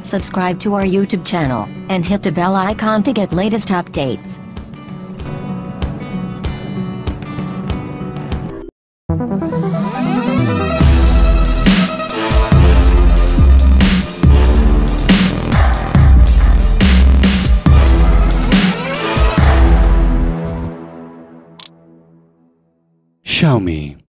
subscribe to our YouTube channel, and hit the bell icon to get latest updates. Xiaomi